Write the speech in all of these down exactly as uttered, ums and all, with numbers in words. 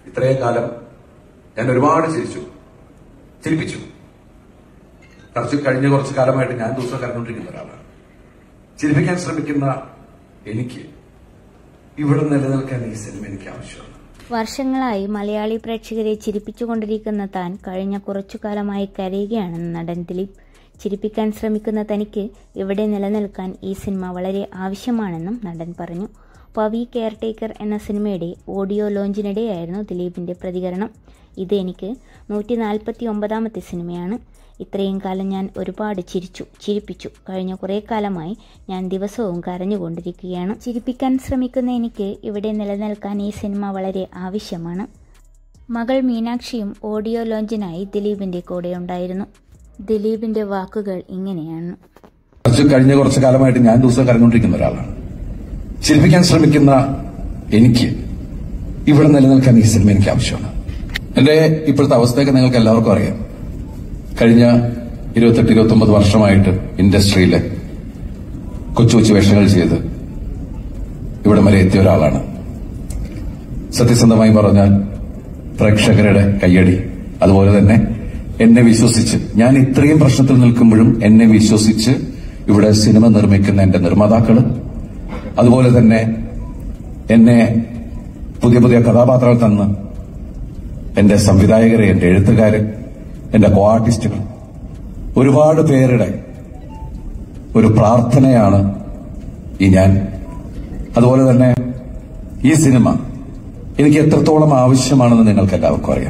ഇത്രയും കാലം ഞാൻ ഒരുപാട് ചിരിച്ചു, ചിരിപ്പിച്ചു. കുറച്ച് കഴിഞ്ഞ കുറച്ചു കാലമായിട്ട് ഞാൻ ദിവസം കരഞ്ഞുകൊണ്ടിരിക്കുന്ന ഒരാളാണ്. ചിരിപ്പിക്കാൻ ശ്രമിക്കുന്ന എനിക്ക് ഇവിടെ നിലനിൽക്കാൻ ഈ സിനിമ എനിക്ക് ആവശ്യമാണ്. വർഷങ്ങളായി മലയാളി പ്രേക്ഷകരെ ചിരിപ്പിച്ചുകൊണ്ടിരിക്കുന്ന താൻ കഴിഞ്ഞ കുറച്ചു കാലമായി കരയുകയാണെന്ന് നടൻ ദിലീപ്. ചിരിപ്പിക്കാൻ ശ്രമിക്കുന്ന തനിക്ക് ഇവിടെ നിലനിൽക്കാൻ ഈ സിനിമ വളരെ ആവശ്യമാണെന്നും നടൻ പറഞ്ഞു. പവി കെയർടേക്കർ എന്ന സിനിമയുടെ ഓഡിയോ ലോഞ്ചിനിടെയായിരുന്നു ദിലീപിന്റെ പ്രതികരണം. ഇത് എനിക്ക് നൂറ്റി നാൽപ്പത്തി ഒമ്പതാമത്തെ സിനിമയാണ്. ഇത്രയും കാലം ഞാൻ ഒരുപാട് ചിരിച്ചു, ചിരിപ്പിച്ചു. കഴിഞ്ഞ കുറേ കാലമായി ഞാൻ ദിവസവും കരഞ്ഞുകൊണ്ടിരിക്കുകയാണ്. ചിരിപ്പിക്കാൻ ശ്രമിക്കുന്ന എനിക്ക് ഇവിടെ നിലനിൽക്കാൻ ഈ സിനിമ വളരെ ആവശ്യമാണ്. മകൾ മീനാക്ഷിയും ഓഡിയോ ലോഞ്ചിനായി ദിലീപിന്റെ കൂടെ ഉണ്ടായിരുന്നു. ദിലീപിന്റെ വാക്കുകൾ ഇങ്ങനെയാണ്. കഴിഞ്ഞ കുറച്ചു കാലമായിട്ട് ഞാൻ ദിവസം കരഞ്ഞുകൊണ്ടിരിക്കുന്ന ഒരാളാണ്. ചിരിപ്പിക്കാൻ ശ്രമിക്കുന്ന എനിക്ക് ഇവിടെ നിലനിൽക്കാൻ ഈ സിനിമ എനിക്ക് ആവശ്യമാണ്. എന്റെ ഇപ്പോഴത്തെ അവസ്ഥയൊക്കെ നിങ്ങൾക്ക് എല്ലാവർക്കും അറിയാം. കഴിഞ്ഞ ഇരുപത്തെട്ട് ഇരുപത്തി ഒമ്പത് വർഷമായിട്ട് ഇൻഡസ്ട്രിയിലെ കൊച്ചു കൊച്ചു വേഷങ്ങൾ ചെയ്ത് ഇവിടെ വരെ എത്തിയ ഒരാളാണ്. സത്യസന്ധമായി പറഞ്ഞാൽ പ്രേക്ഷകരുടെ കയ്യടി, അതുപോലെ തന്നെ എന്നെ വിശ്വസിച്ച്, ഞാൻ ഇത്രയും പ്രശ്നത്തിൽ നിൽക്കുമ്പോഴും എന്നെ വിശ്വസിച്ച് ഇവിടെ സിനിമ നിർമ്മിക്കുന്ന എന്റെ നിർമ്മാതാക്കള്, അതുപോലെ തന്നെ എന്നെ പുതിയ പുതിയ കഥാപാത്രങ്ങൾ തന്ന് എന്റെ സംവിധായകരെ, എന്റെ എഴുത്തുകാര്, എന്റെ കോ ആർട്ടിസ്റ്റുകൾ, ഒരുപാട് പേരുടെ ഒരു പ്രാർത്ഥനയാണ് ഈ ഞാൻ. അതുപോലെ തന്നെ ഈ സിനിമ എനിക്ക് എത്രത്തോളം ആവശ്യമാണെന്ന് നിങ്ങൾക്ക് എല്ലാവർക്കും അറിയാം.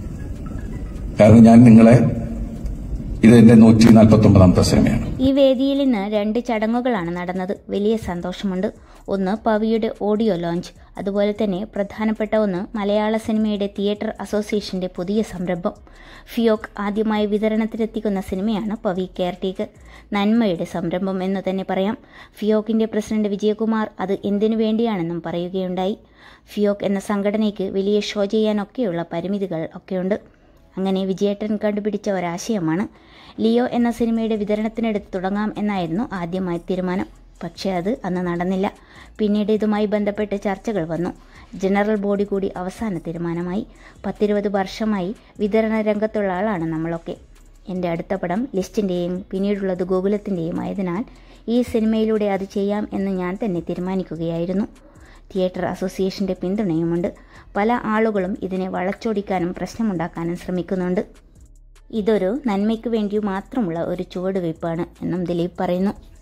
കാരണം ഞാൻ നിങ്ങളെ, ഇത് എന്റെ നൂറ്റി നാൽപ്പത്തി ഒമ്പതാമത്തെ സിനിമയാണ്. ഈ വേദിയിൽ ഇന്ന് രണ്ട് ചടങ്ങുകളാണ് നടന്നത്. വലിയ സന്തോഷമുണ്ട്. ഒന്ന് പവിയുടെ ഓഡിയോ ലോഞ്ച്, അതുപോലെ തന്നെ പ്രധാനപ്പെട്ട ഒന്ന് മലയാള സിനിമയുടെ തിയേറ്റർ അസോസിയേഷന്റെ പുതിയ സംരംഭം. ഫിയോക് ആദ്യമായി വിതരണത്തിലെത്തിക്കുന്ന സിനിമയാണ് പവി കെയർടേക്കർ. നന്മയുടെ സംരംഭം എന്ന് തന്നെ പറയാം. ഫിയോക്കിന്റെ പ്രസിഡന്റ് വിജയകുമാർ അത് എന്തിനു വേണ്ടിയാണെന്നും പറയുകയുണ്ടായി. ഫിയോക് എന്ന സംഘടനയ്ക്ക് വലിയ ഷോ ചെയ്യാനൊക്കെയുള്ള പരിമിതികൾ ഒക്കെയുണ്ട്. അങ്ങനെ വിജയേട്ടൻ കണ്ടുപിടിച്ച ഒരാശയമാണ്. ലിയോ എന്ന സിനിമയുടെ വിതരണത്തിനെടുത്ത് തുടങ്ങാം എന്നായിരുന്നു ആദ്യമായി തീരുമാനം. പക്ഷേ അത് അന്ന് നടന്നില്ല. പിന്നീട് ഇതുമായി ബന്ധപ്പെട്ട് ചർച്ചകൾ വന്നു. ജനറൽ ബോഡി കൂടി അവസാന തീരുമാനമായി. പത്തിരുപത് വർഷമായി വിതരണ രംഗത്തുള്ള ആളാണ് നമ്മളൊക്കെ. എൻ്റെ അടുത്ത പടം ലിസ്റ്റിൻ്റെയും പിന്നീടുള്ളത് ഗോകുലത്തിൻ്റെയും ആയതിനാൽ ഈ സിനിമയിലൂടെ അത് ചെയ്യാം എന്ന് ഞാൻ തന്നെ തീരുമാനിക്കുകയായിരുന്നു. തിയേറ്റർ അസോസിയേഷന്റെ പിന്തുണയുമുണ്ട്. പല ആളുകളും ഇതിനെ വളച്ചൊടിക്കാനും പ്രശ്നമുണ്ടാക്കാനും ശ്രമിക്കുന്നുണ്ട്. ഇതൊരു നന്മയ്ക്ക് വേണ്ടി മാത്രമുള്ള ഒരു ചുവടുവയ്പ്പാണ് എന്നും ദിലീപ് പറയുന്നു.